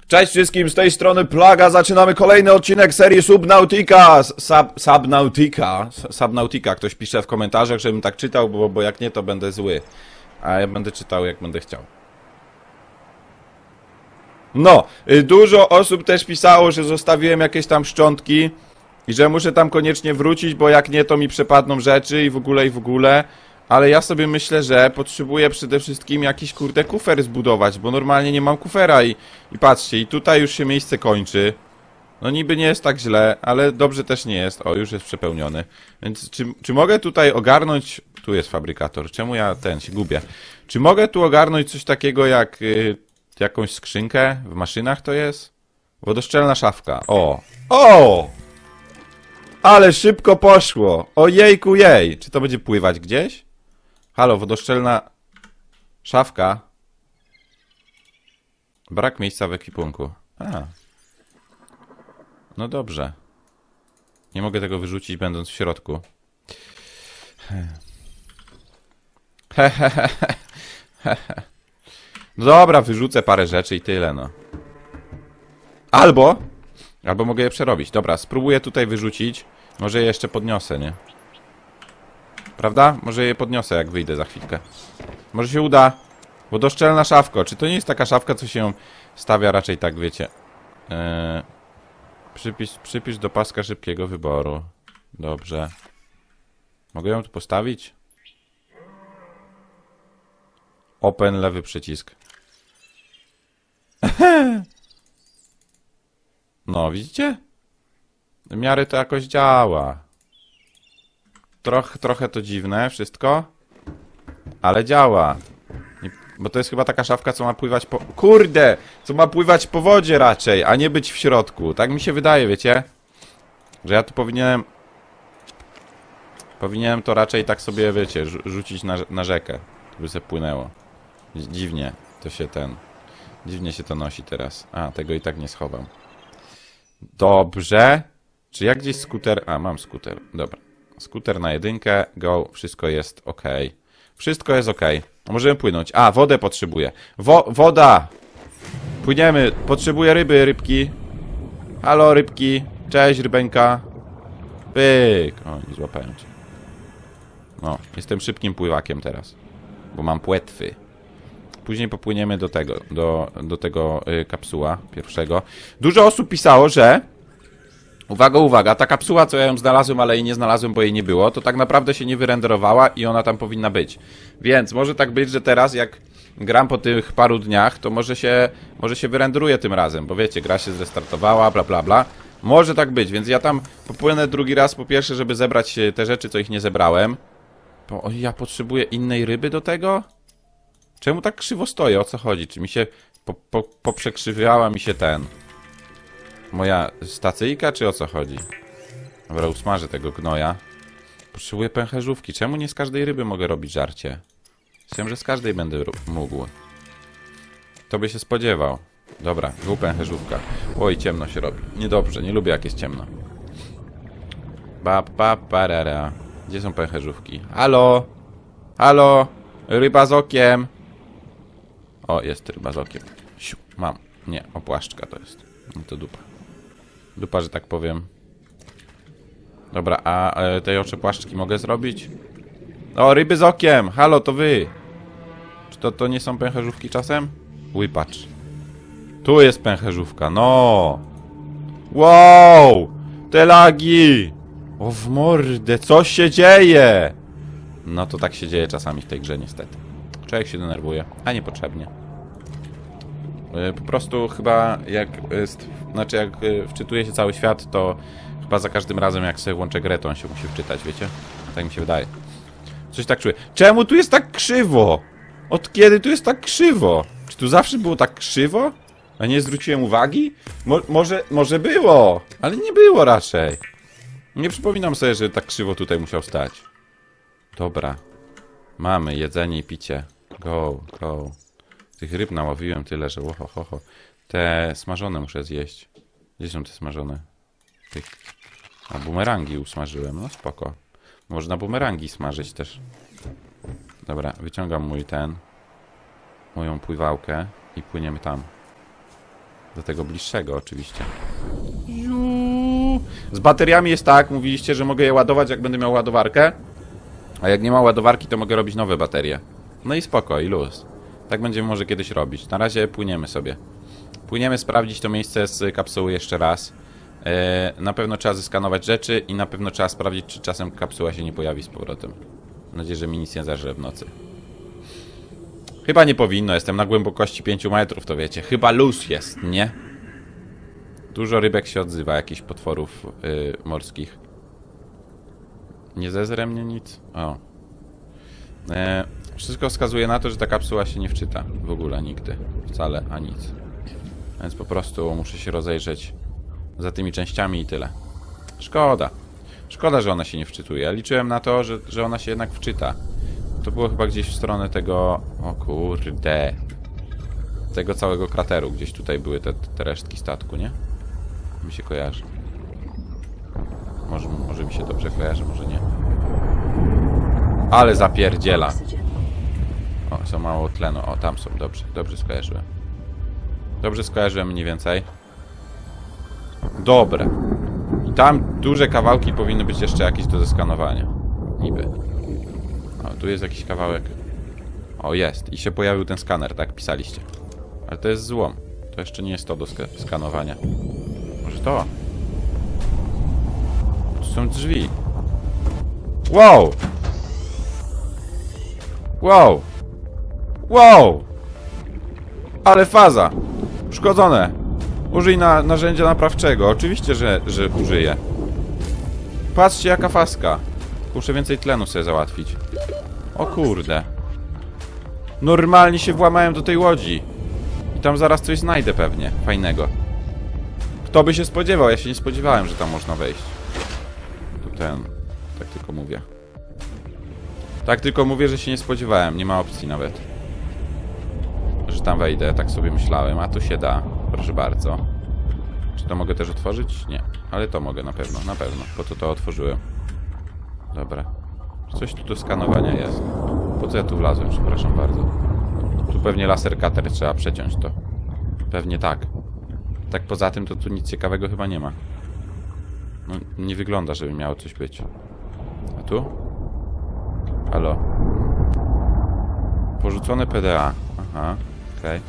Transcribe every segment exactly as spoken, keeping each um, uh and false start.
Cześć wszystkim, z tej strony Plaga, zaczynamy kolejny odcinek serii Subnautica. Sub, Subnautica, Subnautica, ktoś pisze w komentarzach, żebym tak czytał, bo, bo jak nie, to będę zły. A ja będę czytał, jak będę chciał. No, dużo osób też pisało, że zostawiłem jakieś tam szczątki i że muszę tam koniecznie wrócić, bo jak nie, to mi przepadną rzeczy i w ogóle, i w ogóle. Ale ja sobie myślę, że potrzebuję przede wszystkim jakiś kurde kufer zbudować, bo normalnie nie mam kufera i, i patrzcie, i tutaj już się miejsce kończy. No niby nie jest tak źle, ale dobrze też nie jest. O, już jest przepełniony. Więc czy, czy mogę tutaj ogarnąć... Tu jest fabrykator. Czemu ja ten się gubię? Czy mogę tu ogarnąć coś takiego jak y, jakąś skrzynkę? W maszynach to jest? Wodoszczelna szafka. O! O! Ale szybko poszło! Ojejku jej! Czy to będzie pływać gdzieś? Halo, wodoszczelna szafka. Brak miejsca w ekwipunku. A. No dobrze. Nie mogę tego wyrzucić, będąc w środku. No dobra, wyrzucę parę rzeczy i tyle, no. Albo... Albo mogę je przerobić. Dobra, spróbuję tutaj wyrzucić. Może je jeszcze podniosę, nie? Prawda? Może je podniosę, jak wyjdę za chwilkę. Może się uda. Wodoszczelna szafko. Czy to nie jest taka szafka, co się stawia raczej tak, wiecie? Eee, przypis, przypisz do paska szybkiego wyboru. Dobrze. Mogę ją tu postawić? Open, lewy przycisk. No, widzicie? W miarę to jakoś działa. Troch, trochę to dziwne wszystko, ale działa. Nie, bo to jest chyba taka szafka, co ma pływać po... Kurde! Co ma pływać po wodzie raczej, a nie być w środku. Tak mi się wydaje, wiecie? Że ja tu powinienem... Powinienem to raczej tak sobie, wiecie, rzucić na, na rzekę. By se płynęło. Dziwnie to się ten... Dziwnie się to nosi teraz. A, tego i tak nie schowam. Dobrze. Czy ja gdzieś skuter... A, mam skuter. Dobra. Skuter na jedynkę, go, wszystko jest ok. Wszystko jest ok. Możemy płynąć. A, wodę potrzebuję. Wo woda! Płyniemy. Potrzebuję ryby, rybki. Halo, rybki. Cześć, rybeńka. Pyk. O, nie złapałem cię. No, jestem szybkim pływakiem teraz. Bo mam płetwy. Później popłyniemy do tego, do, do tego y, kapsuła pierwszego. Dużo osób pisało, że... Uwaga, uwaga, ta kapsuła, co ja ją znalazłem, ale jej nie znalazłem, bo jej nie było, to tak naprawdę się nie wyrenderowała i ona tam powinna być. Więc może tak być, że teraz jak gram po tych paru dniach, to może się, może się wyrenderuje tym razem, bo wiecie, gra się zrestartowała, bla bla bla. Może tak być, więc ja tam popłynę drugi raz, po pierwsze, żeby zebrać te rzeczy, co ich nie zebrałem. Bo o, ja potrzebuję innej ryby do tego? Czemu tak krzywo stoję? O co chodzi? Czy mi się po, po, poprzekrzywiała mi się ten... Moja stacyjka, czy o co chodzi? Dobra, usmażę tego gnoja. Potrzebuję pęcherzówki. Czemu nie z każdej ryby mogę robić żarcie? Myślałem, że z każdej będę mógł. To by się spodziewał. Dobra, dwóch pęcherzówka. Oj, ciemno się robi. Niedobrze, nie lubię jak jest ciemno. Ba, ba, parara. Gdzie są pęcherzówki? Halo? Halo? Ryba z okiem. O, jest ryba z okiem. Siu, mam. Nie, opłaszczka to jest. No to dupa. Dupa, że tak powiem. Dobra, a e, tej oczepłaszczki mogę zrobić? O, ryby z okiem! Halo, to wy! Czy to, to nie są pęcherzówki czasem? Uj, patrz. Tu jest pęcherzówka, no! Wow! Te lagi! O, w mordę, co się dzieje? No to tak się dzieje czasami w tej grze, niestety. Człowiek się denerwuje, a niepotrzebnie. Po prostu chyba jak jest, znaczy jak wczytuje się cały świat, to chyba za każdym razem jak sobie włączę grę, to on się musi wczytać, wiecie? Tak mi się wydaje. Coś tak czuję. Czemu tu jest tak krzywo? Od kiedy tu jest tak krzywo? Czy tu zawsze było tak krzywo? A nie zwróciłem uwagi? Mo może, może było, ale nie było raczej. Nie przypominam sobie, że tak krzywo tutaj musiał stać. Dobra. Mamy jedzenie i picie. Go, go. Tych ryb nałowiłem tyle, że oho, ho, ho. Te smażone muszę zjeść. Gdzie są te smażone? Tych... A bumerangi usmażyłem, no spoko. Można bumerangi smażyć też. Dobra, wyciągam mój ten... Moją pływałkę i płyniemy tam. Do tego bliższego oczywiście. Z bateriami jest tak, mówiliście, że mogę je ładować, jak będę miał ładowarkę. A jak nie ma ładowarki, to mogę robić nowe baterie. No i spoko, i luz. Tak będziemy może kiedyś robić. Na razie płyniemy sobie. Płyniemy sprawdzić to miejsce z kapsuły jeszcze raz. Eee, na pewno trzeba zeskanować rzeczy i na pewno trzeba sprawdzić, czy czasem kapsuła się nie pojawi z powrotem. Mam nadzieję, że mi nic nie zażre w nocy. Chyba nie powinno, jestem na głębokości pięciu metrów, to wiecie. Chyba luz jest, nie? Dużo rybek się odzywa, jakichś potworów yy, morskich. Nie zezre mnie nic? O. E, wszystko wskazuje na to, że ta kapsuła się nie wczyta. W ogóle nigdy. Wcale, a nic. Więc po prostu muszę się rozejrzeć za tymi częściami i tyle. Szkoda. Szkoda, że ona się nie wczytuje. Ja liczyłem na to, że, że ona się jednak wczyta. To było chyba gdzieś w stronę tego... O kurde. Tego całego krateru. Gdzieś tutaj były te, te resztki statku, nie? Mi się kojarzy. Może, może mi się dobrze kojarzy, może nie. Ale zapierdziela. O, są mało tlenu. O, tam są. Dobrze, dobrze skojarzyłem. Dobrze skojarzyłem mniej więcej. Dobre. I tam duże kawałki powinny być jeszcze jakieś do zeskanowania. Niby. O, tu jest jakiś kawałek. O, jest. I się pojawił ten skaner, tak pisaliście. Ale to jest złom. To jeszcze nie jest to do sk skanowania. Może to? Tu są drzwi. Wow! Wow! Wow! Ale faza! Uszkodzone! Użyj na, narzędzia naprawczego. Oczywiście, że, że użyję. Patrzcie, jaka faska. Muszę więcej tlenu sobie załatwić. O kurde. Normalnie się włamałem do tej łodzi. I tam zaraz coś znajdę pewnie. Fajnego. Kto by się spodziewał? Ja się nie spodziewałem, że tam można wejść. Tu ten... Tak tylko mówię. Tak tylko mówię, że się nie spodziewałem. Nie ma opcji nawet. Że tam wejdę. Tak sobie myślałem. A tu się da. Proszę bardzo. Czy to mogę też otworzyć? Nie. Ale to mogę na pewno. Na pewno. Po to to otworzyłem. Dobra. Coś tu do skanowania jest. Po co ja tu wlazłem? Przepraszam bardzo. Tu pewnie laser cutter trzeba przeciąć to. Pewnie tak. Tak poza tym to tu nic ciekawego chyba nie ma. No, nie wygląda, żeby miało coś być. A tu? Halo. Porzucone P D A. Aha, okej.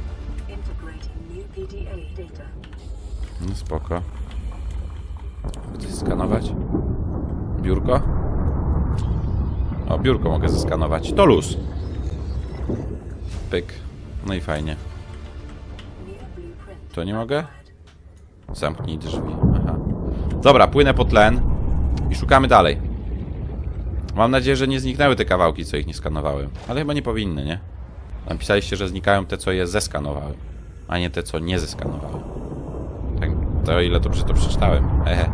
Okay. No spoko. Chcesz skanować? Biurko? O, biurko mogę zeskanować. To luz. Pyk. No i fajnie. To nie mogę? Zamknij drzwi. Aha. Dobra, płynę po tlen i szukamy dalej. Mam nadzieję, że nie zniknęły te kawałki, co ich nie skanowałem. Ale chyba nie powinny, nie? Napisaliście, że znikają te, co je zeskanowałem, a nie te, co nie zeskanowałem. Tak, to o ile dobrze to przeczytałem. Ehe.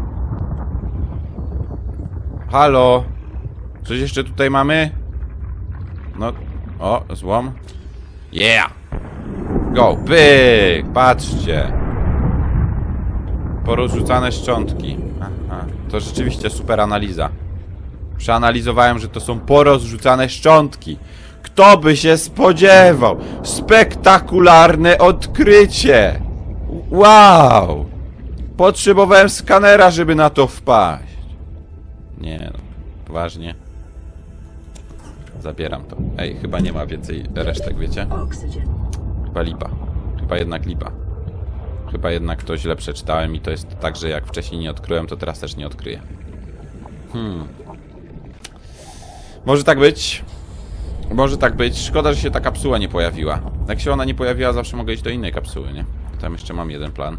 Halo? Coś jeszcze tutaj mamy? No, o, złom. Yeah! Go, pyk! Patrzcie! Porozrzucane szczątki. Aha, to rzeczywiście super analiza. Przeanalizowałem, że to są porozrzucane szczątki. Kto by się spodziewał? Spektakularne odkrycie! Wow! Potrzebowałem skanera, żeby na to wpaść. Nie no, poważnie. Zabieram to. Ej, chyba nie ma więcej resztek, wiecie? Chyba lipa. Chyba jednak lipa. Chyba jednak to źle przeczytałem i to jest tak, że jak wcześniej nie odkryłem, to teraz też nie odkryję. Hmm. Może tak być. Może tak być. Szkoda, że się ta kapsuła nie pojawiła. Jak się ona nie pojawiła, zawsze mogę iść do innej kapsuły, nie? Tam jeszcze mam jeden plan.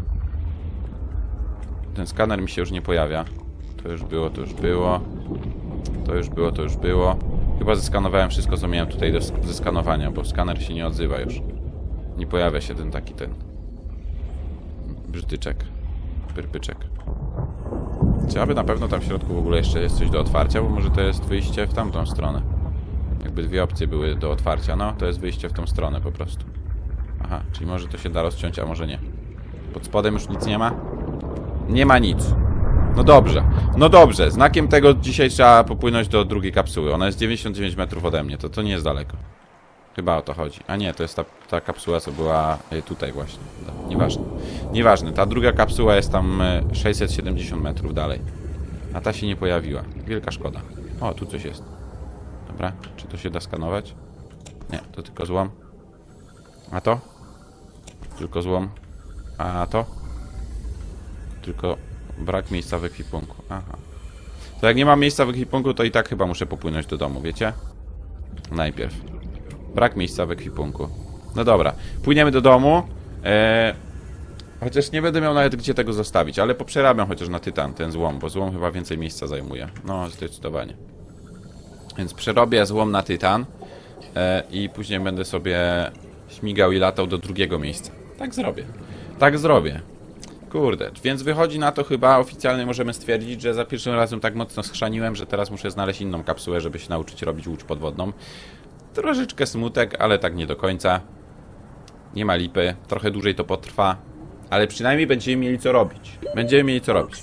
Ten skaner mi się już nie pojawia. To już było, to już było. To już było, to już było. Chyba zeskanowałem wszystko, co miałem tutaj do zeskanowania, bo skaner się nie odzywa już. Nie pojawia się ten taki ten... brzydyczek. Pyrpyczek. Czy aby na pewno tam w środku w ogóle jeszcze jest coś do otwarcia, bo może to jest wyjście w tamtą stronę. Jakby dwie opcje były do otwarcia. No, to jest wyjście w tą stronę po prostu. Aha, czyli może to się da rozciąć, a może nie. Pod spodem już nic nie ma? Nie ma nic. No dobrze. No dobrze. Znakiem tego dzisiaj trzeba popłynąć do drugiej kapsuły. Ona jest dziewięćdziesiąt dziewięć metrów ode mnie. To, to nie jest daleko. Chyba o to chodzi. A nie, to jest ta, ta kapsuła, co była tutaj właśnie. No, nieważne. Nieważne. Ta druga kapsuła jest tam sześćset siedemdziesiąt metrów dalej. A ta się nie pojawiła. Wielka szkoda. O, tu coś jest. Dobra, czy to się da skanować? Nie, to tylko złom. A to? Tylko złom. A to? Tylko brak miejsca w ekwipunku. Aha. To jak nie mam miejsca w ekwipunku, to i tak chyba muszę popłynąć do domu, wiecie? Najpierw. Brak miejsca w ekwipunku. No dobra, płyniemy do domu. Eee, chociaż nie będę miał nawet gdzie tego zostawić, ale poprzerabiam chociaż na tytan ten złom, bo złom chyba więcej miejsca zajmuje. No, zdecydowanie. Więc przerobię złom na tytan eee, i później będę sobie śmigał i latał do drugiego miejsca. Tak zrobię. Tak zrobię. Kurde, więc wychodzi na to chyba oficjalnie możemy stwierdzić, że za pierwszym razem tak mocno schrzaniłem, że teraz muszę znaleźć inną kapsułę, żeby się nauczyć robić łódź podwodną. Troszeczkę smutek, ale tak nie do końca. Nie ma lipy, trochę dłużej to potrwa, ale przynajmniej będziemy mieli co robić. Będziemy mieli co robić.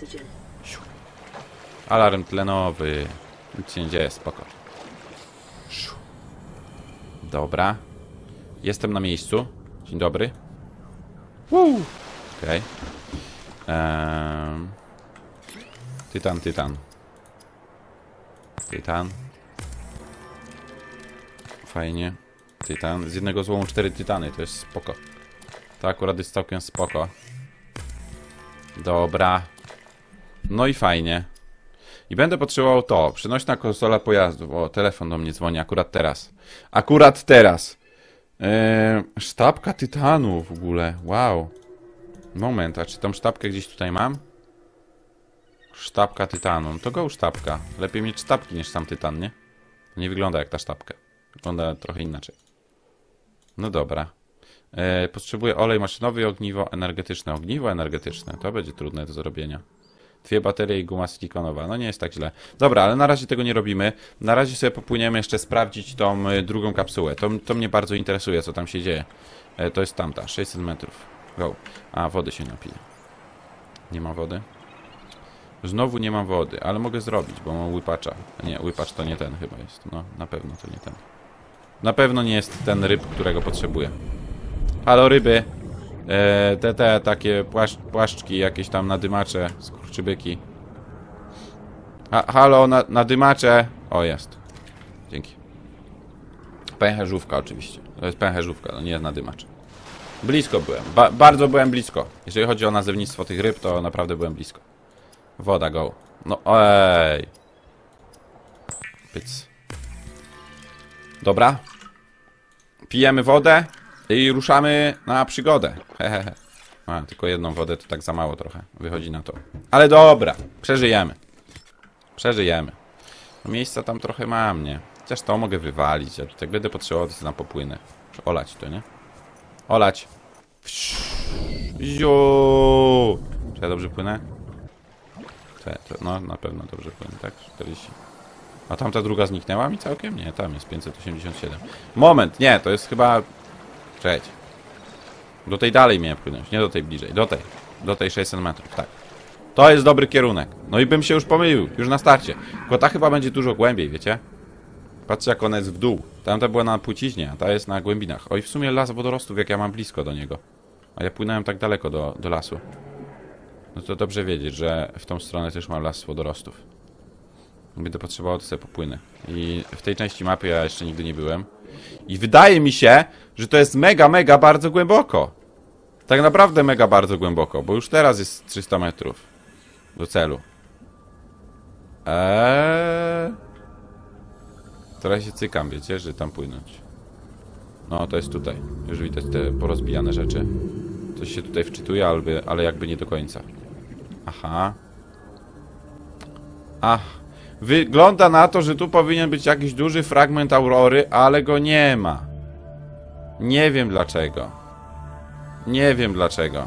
Alarm tlenowy. Nic się nie dzieje, spoko. Dobra. Jestem na miejscu. Dzień dobry. Okej. Okay. Ehm. Tytan, tytan. Tytan. Fajnie. Tytan. Z jednego złomu cztery tytany, to jest spoko. To akurat jest całkiem spoko. Dobra. No i fajnie. I będę potrzebował to. Przenośna konsola pojazdów. O, telefon do mnie dzwoni akurat teraz. Akurat teraz. Eee, sztabka tytanu w ogóle. Wow. Moment, a czy tą sztabkę gdzieś tutaj mam? Sztabka tytanu. No to go sztabka. Lepiej mieć sztabki niż sam tytan, nie? Nie wygląda jak ta sztabka. Wygląda trochę inaczej. No dobra. E, potrzebuję olej maszynowy i ogniwo energetyczne. Ogniwo energetyczne. To będzie trudne do zrobienia. Dwie baterie i guma silikonowa. No nie jest tak źle. Dobra, ale na razie tego nie robimy. Na razie sobie popłyniemy jeszcze sprawdzić tą y, drugą kapsułę. To, to mnie bardzo interesuje, co tam się dzieje. E, to jest tamta. sześćset metrów. Go. A, wody się napije. Nie ma wody? Znowu nie mam wody, ale mogę zrobić, bo mam łypacza. Nie, łypacz to nie ten chyba jest. No, na pewno to nie ten. Na pewno nie jest ten ryb, którego potrzebuję. Halo, ryby. E, te, te takie płaszcz, płaszczki, jakieś tam nadymacze, skurczybyki. Ha, halo, na, nadymacze. O, jest. Dzięki. Pęcherzówka oczywiście. To jest pęcherzówka, to nie jest nadymacz. Blisko byłem. Ba bardzo byłem blisko. Jeżeli chodzi o nazewnictwo tych ryb, to naprawdę byłem blisko. Woda, go. No, ej. Pyc. Dobra. Pijemy wodę i ruszamy na przygodę. Hehehe. A, tylko jedną wodę to tak za mało trochę. Wychodzi na to. Ale dobra. Przeżyjemy. Przeżyjemy. No, miejsca tam trochę mam, nie? Chociaż to mogę wywalić. Ja tak będę potrzebował, to na popłynę. Muszę olać to, nie? Olać. Ziu. Czy ja dobrze płynę? Te, to, no, na pewno dobrze płynę, tak? czterdzieści. A tamta druga zniknęła mi całkiem? Nie, tam jest pięćset osiemdziesiąt siedem. Moment, nie, to jest chyba... Cześć. Do tej dalej miałem płynąć, nie do tej bliżej. Do tej. Do tej sześćset metrów, tak. To jest dobry kierunek. No i bym się już pomylił, już na starcie. Tylko ta chyba będzie dużo głębiej, wiecie? Patrzcie, jak ona jest w dół. Tamta była na płciźnie, a ta jest na głębinach. Oj, w sumie las wodorostów, jak ja mam blisko do niego. A ja płynąłem tak daleko do, do lasu. No to dobrze wiedzieć, że w tą stronę też mam las wodorostów. Będę potrzebował, to sobie popłynę. I w tej części mapy ja jeszcze nigdy nie byłem. I wydaje mi się, że to jest mega, mega bardzo głęboko. Tak naprawdę mega bardzo głęboko, bo już teraz jest trzysta metrów do celu. Eee... Teraz się cykam, wiecie, że tam płynąć. No, to jest tutaj. Już widać te porozbijane rzeczy. Coś się tutaj wczytuje, ale, ale jakby nie do końca. Aha. Ach. Wygląda na to, że tu powinien być jakiś duży fragment aurory, ale go nie ma. Nie wiem dlaczego. Nie wiem dlaczego.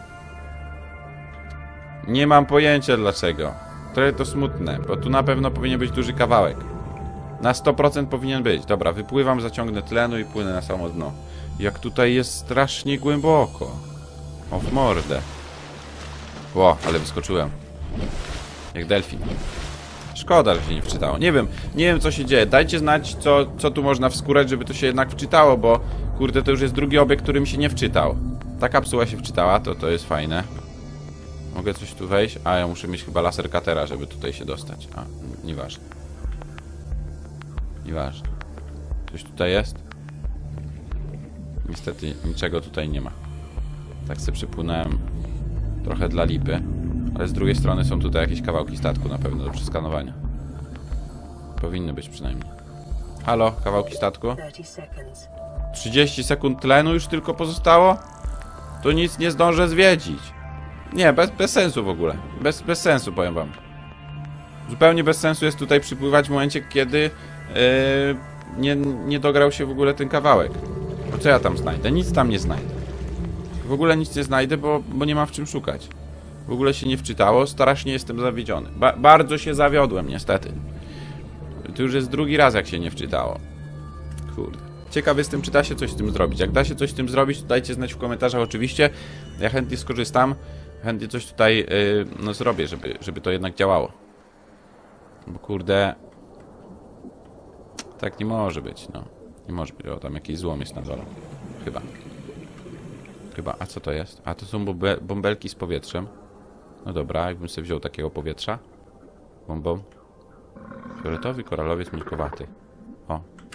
Nie mam pojęcia dlaczego. Trochę to smutne, bo tu na pewno powinien być duży kawałek. Na sto procent powinien być. Dobra, wypływam, zaciągnę tlenu i płynę na samo dno. Jak tutaj jest strasznie głęboko. O, w mordę. Ło, ale wyskoczyłem. Jak delfin. Szkoda, że się nie wczytało. Nie wiem, nie wiem co się dzieje. Dajcie znać, co, co tu można wskórać, żeby to się jednak wczytało, bo kurde, to już jest drugi obiekt, który mi się nie wczytał. Ta kapsuła się wczytała, to to jest fajne. Mogę coś tu wejść? A, ja muszę mieć chyba laser cuttera, żeby tutaj się dostać. A, nieważne. Nieważne. Coś tutaj jest? Niestety niczego tutaj nie ma. Tak sobie przypłynąłem trochę dla lipy. Ale z drugiej strony są tutaj jakieś kawałki statku na pewno do przeskanowania. Powinny być przynajmniej. Halo, kawałki statku? trzydzieści sekund tlenu już tylko pozostało? To nic nie zdążę zwiedzić. Nie, bez, bez sensu w ogóle. Bez, bez sensu, powiem wam. Zupełnie bez sensu jest tutaj przypływać w momencie, kiedy yy, nie, nie dograł się w ogóle ten kawałek. Bo co ja tam znajdę? Nic tam nie znajdę. W ogóle nic nie znajdę, bo, bo nie mam w czym szukać. W ogóle się nie wczytało, strasznie jestem zawiedziony. Ba bardzo się zawiodłem, niestety. To już jest drugi raz, jak się nie wczytało. Kurde. Ciekaw jestem, czy da się coś z tym zrobić. Jak da się coś z tym zrobić, to dajcie znać w komentarzach oczywiście. Ja chętnie skorzystam. Chętnie coś tutaj yy, no, zrobię, żeby, żeby to jednak działało. Bo kurde... Tak nie może być, no. Nie może być. O, tam jakiś złom jest na dole. Chyba. Chyba. A co to jest? A, to są bombe bąbelki z powietrzem. No dobra, jakbym sobie wziął takiego powietrza. Bombą. Fioletowy koralowiec milkowaty. O.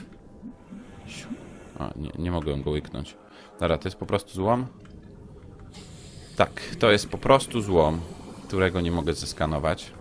O, nie, nie mogłem go łyknąć. Dobra, to jest po prostu złom. Tak, to jest po prostu złom, którego nie mogę zeskanować.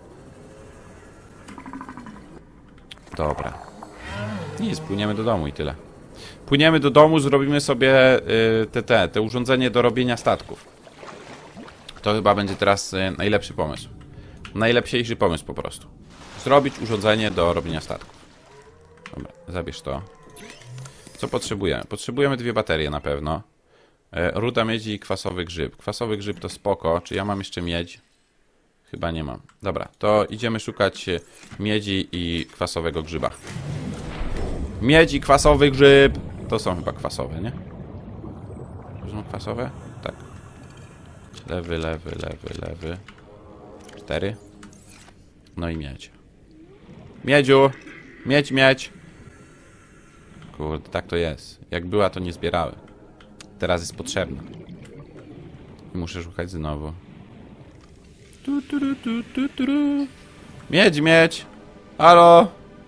Dobra. Nic, płyniemy do domu i tyle. Płyniemy do domu, zrobimy sobie y, te, te, te urządzenie do robienia statków. To chyba będzie teraz y, najlepszy pomysł. Najlepsiejszy pomysł po prostu. Zrobić urządzenie do robienia statków. Dobra, zabierz to. Co potrzebujemy? Potrzebujemy dwie baterie na pewno. Y, ruda miedzi i kwasowy grzyb. Kwasowy grzyb to spoko. Czy ja mam jeszcze miedź? Chyba nie mam. Dobra, to idziemy szukać miedzi i kwasowego grzyba. Miedź i kwasowy grzyb. To są chyba kwasowe, nie? To są kwasowe? Tak. Lewy, lewy, lewy, lewy. Cztery. No i miedź. Miedziu! Miedź, miedź! Kurde, tak to jest. Jak była, to nie zbierały. Teraz jest potrzebna. I muszę szukać znowu. Tu, tu, tu, tu, tu, tu. Miedź, miedź! Halo!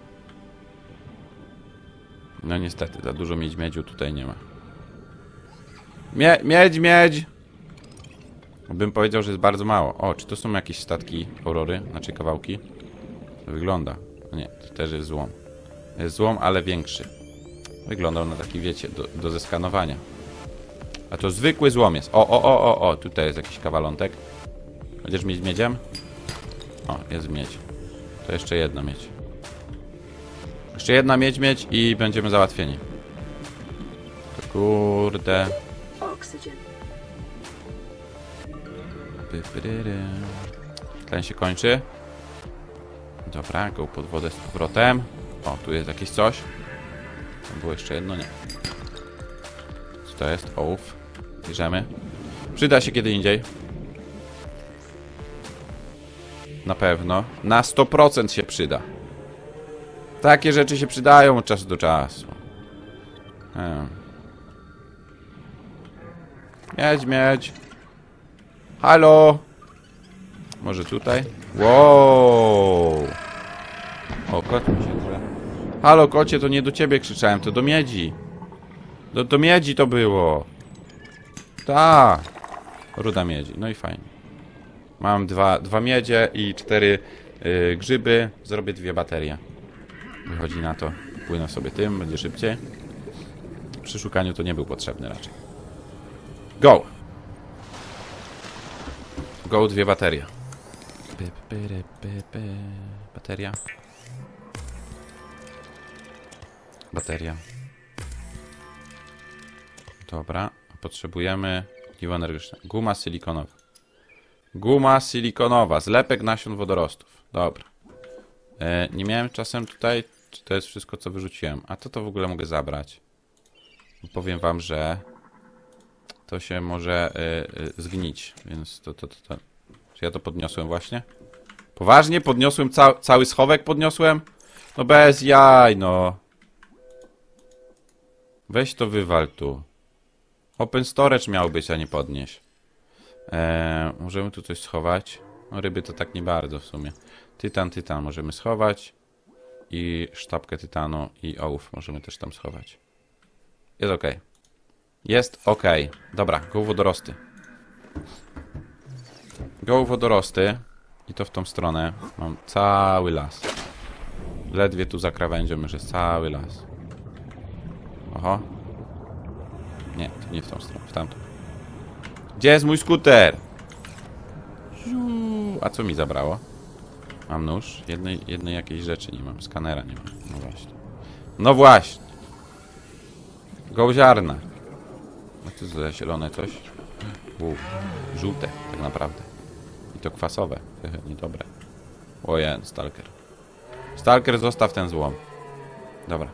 No niestety, za dużo miedź miedziu tutaj nie ma. Mie miedź, miedź! Bym powiedział, że jest bardzo mało. O, czy to są jakieś statki Aurory? Znaczy kawałki? To wygląda. Nie, to też jest złom. Jest złom, ale większy. Wyglądał na taki, wiecie, do, do zeskanowania. A to zwykły złom jest. O, o, o, o, o, tutaj jest jakiś kawalątek. Będziesz mieć miedziem? O, jest miedź. To jeszcze jedna miedź. Jeszcze jedna miedź mieć i będziemy załatwieni. To kurde. Tlen się kończy. Dobra, go pod wodę z powrotem. O, tu jest jakieś coś. Tam było jeszcze jedno, nie. Co to jest? Ołów. Bierzemy. Przyda się kiedy indziej. Na pewno. Na sto procent się przyda. Takie rzeczy się przydają od czasu do czasu. Hmm. Miedź, miedź. Halo. Może tutaj? Wow. O, kot mi się gra. Halo, kocie, to nie do ciebie krzyczałem, to do miedzi. Do, do miedzi to było. Ta. Ruda miedzi, no i fajnie. Mam dwa, dwa miedzie i cztery yy, grzyby. Zrobię dwie baterie. Wychodzi na to. Płynę sobie tym, będzie szybciej. Przy szukaniu to nie był potrzebny raczej. Go! Go, dwie baterie. Bateria. Bateria. Dobra. Potrzebujemy ogniwo energetyczne. Guma silikonowa. Guma silikonowa. Zlepek nasion wodorostów. Dobra. E, nie miałem czasem tutaj... Czy to jest wszystko, co wyrzuciłem? A to to w ogóle mogę zabrać. Powiem wam, że... To się może y, y, zgnić. Więc to, to, to, to... Czy ja to podniosłem właśnie? Poważnie? Podniosłem ca cały schowek? Podniosłem? No bez jaj, no. Weź to wywal tu. Open storage miał być, a nie podnieś. Eee, możemy tu coś schować. No ryby to tak nie bardzo w sumie. Tytan, tytan możemy schować. I sztabkę tytanu i ołów możemy też tam schować. Jest ok. Jest ok. Dobra, go wodorosty. Go wodorosty. I to w tą stronę. Mam cały las. Ledwie tu za krawędzią już jest cały las. Oho. Nie, to nie w tą stronę, w tamtą. Gdzie jest mój skuter? A co mi zabrało? Mam nóż. Jednej, jednej jakiejś rzeczy nie mam. Skanera nie mam. No właśnie. No właśnie. Gołziarna. No to za zielone coś. U, żółte tak naprawdę. I to kwasowe. Niedobre. Ojen, stalker. Stalker, zostaw ten złom. Dobra.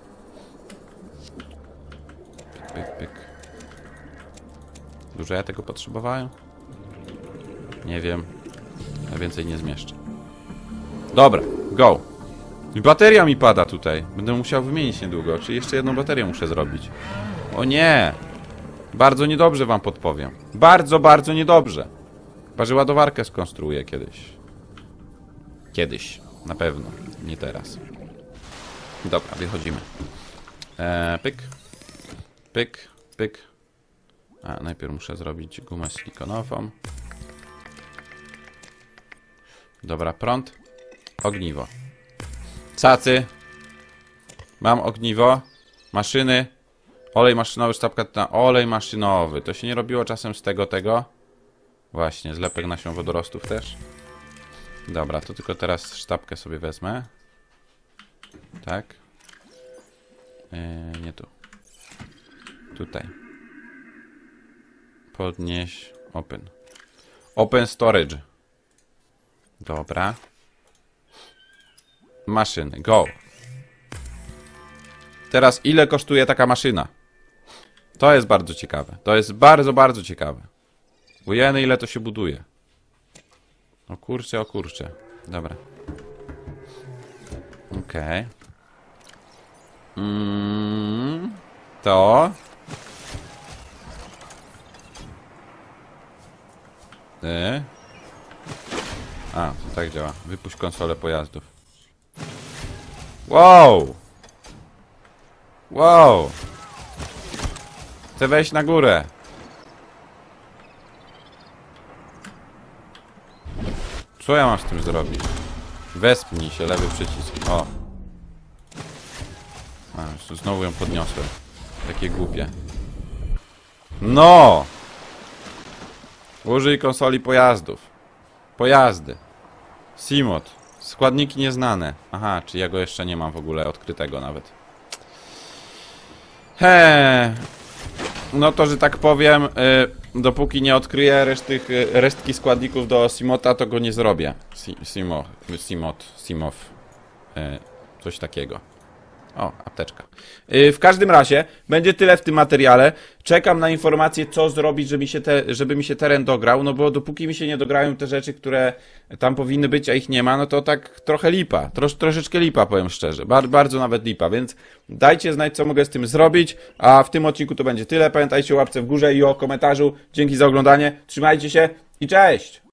Pyk, pyk, pyk. Dużo ja tego potrzebowałem? Nie wiem. Ja więcej nie zmieszczę. Dobra, go. I bateria mi pada tutaj. Będę musiał wymienić niedługo. Czy jeszcze jedną baterię muszę zrobić? O nie. Bardzo niedobrze wam podpowiem. Bardzo, bardzo niedobrze. Chyba, że ładowarkę skonstruuję kiedyś. Kiedyś. Na pewno. Nie teraz. Dobra, wychodzimy. Eee, pyk. Pyk, pyk. A, najpierw muszę zrobić gumę silikonową. Dobra, prąd. Ogniwo. Cacy. Mam ogniwo. Maszyny. Olej maszynowy, sztabka na olej maszynowy. To się nie robiło czasem z tego, tego? Właśnie, zlepek nasion wodorostów też. Dobra, to tylko teraz sztabkę sobie wezmę. Tak. Yy, nie tu. Tutaj. Podnieś. Open. Open storage. Dobra. Maszyny. Go. Teraz ile kosztuje taka maszyna? To jest bardzo ciekawe. To jest bardzo, bardzo ciekawe. Ujeny, ile to się buduje. O kurczę, o kurczę. Dobra. Okej. Okay. Mm, to. Ty. A, to tak działa. Wypuść konsolę pojazdów. Wow! Wow! Chcę wejść na górę. Co ja mam z tym zrobić? Wespnij się, lewy przycisk. O! A, znowu ją podniosłem. Takie głupie. No! Użyj konsoli pojazdów. Pojazdy. Simot. Składniki nieznane. Aha, czy ja go jeszcze nie mam w ogóle odkrytego nawet. He. No to, że tak powiem, y, dopóki nie odkryję reszty, y, resztki składników do Simota, to go nie zrobię. Si, Simo, Simot, Simow. Y, coś takiego. O, apteczka. Yy, w każdym razie, będzie tyle w tym materiale. Czekam na informację, co zrobić, żeby mi się, te, żeby mi się teren dograł, no bo dopóki mi się nie dograją te rzeczy, które tam powinny być, a ich nie ma, no to tak trochę lipa. Trosz, troszeczkę lipa, powiem szczerze. Bar, bardzo nawet lipa, więc dajcie znać, co mogę z tym zrobić, a w tym odcinku to będzie tyle. Pamiętajcie o łapce w górze i o komentarzu. Dzięki za oglądanie. Trzymajcie się i cześć!